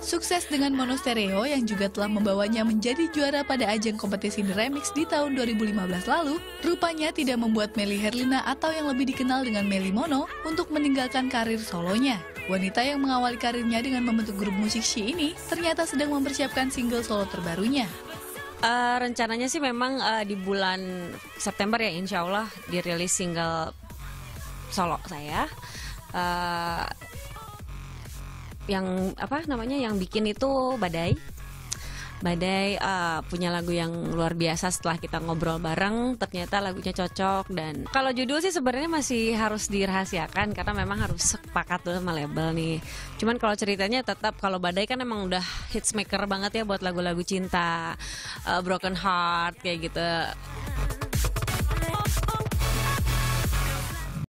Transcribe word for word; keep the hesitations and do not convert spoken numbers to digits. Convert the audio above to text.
Sukses dengan Monostereo yang juga telah membawanya menjadi juara pada ajang kompetisi The Remix di tahun dua ribu lima belas lalu, rupanya tidak membuat Melly Herlina atau yang lebih dikenal dengan Melly Mono untuk meninggalkan karir solonya. Wanita yang mengawali karirnya dengan membentuk grup musik She ini ternyata sedang mempersiapkan single solo terbarunya. Uh, rencananya sih memang uh, di bulan September ya, insya Allah dirilis single solo saya. Uh, yang apa namanya yang bikin itu Badai. Badai uh, punya lagu yang luar biasa. Setelah kita ngobrol bareng, ternyata lagunya cocok. Dan kalau judul sih sebenarnya masih harus dirahasiakan karena memang harus sepakat dulu sama label nih. Cuman kalau ceritanya tetap, kalau Badai kan emang udah hits maker banget ya buat lagu-lagu cinta, uh, broken heart kayak gitu.